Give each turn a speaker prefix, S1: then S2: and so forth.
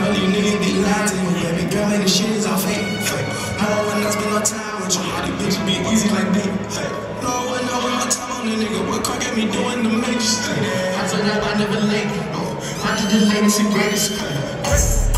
S1: know these niggas be lying to me. Baby girl, man, this shit is all fake. I don't wanna spend no time with you. All these bitches be easy like me. No one know my time on the nigga. What car got me doing the mix? I told y'all I never late. I just the latest and greatest.